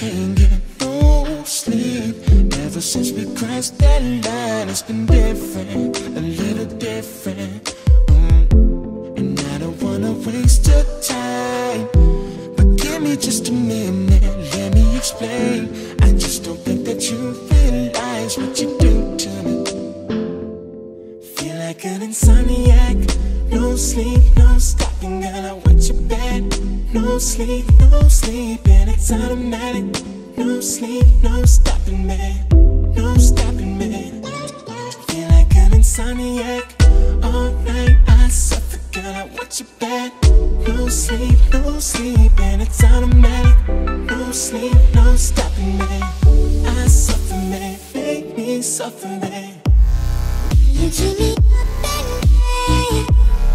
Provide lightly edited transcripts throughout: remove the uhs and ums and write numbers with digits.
can't get no sleep. Ever since we crossed that line, it's been different, a little different. And I don't wanna waste your time, but give me just a minute, let me explain. I just don't think that you realize what you do to me. Feel like an insomniac, no sleep, no stopping, girl, I want you back. No sleep, and it's automatic. No sleep, no stopping me, no stopping me. Feel like an insomniac, all night I suffer, girl, I want you back. No sleep, and it's automatic. No sleep, no stopping me. I suffer me, make me suffer me. You keep me up at night.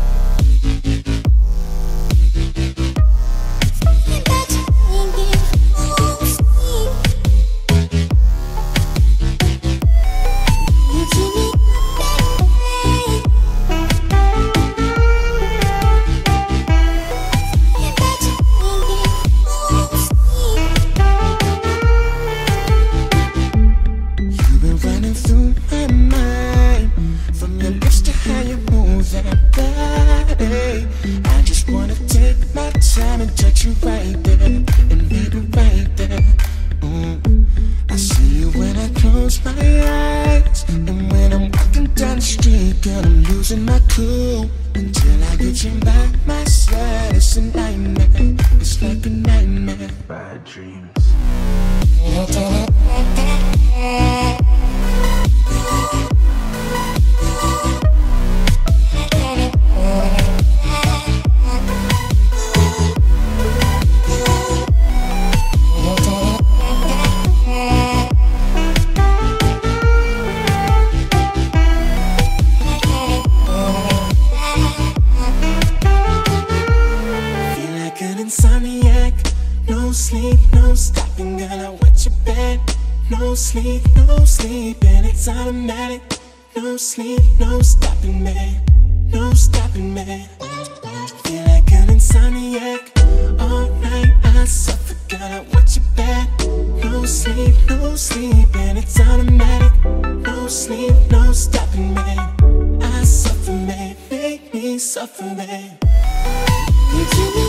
I just wanna take my time and touch you right there, and maybe right there. I see you when I close my eyes, and when I'm walking down the street, girl, I'm losing my cool. Until I get you by my side, it's a nightmare, it's like a nightmare. Bad dreams. Insomniac, no sleep, no stopping, girl, I want you back. No sleep, and it's automatic. No sleep, no stopping me, no stopping me. Feel like an insomniac, all night I suffer, girl, I want you back. No sleep, and it's automatic. No sleep, no stopping me. I suffer me, make me suffer me. You keep me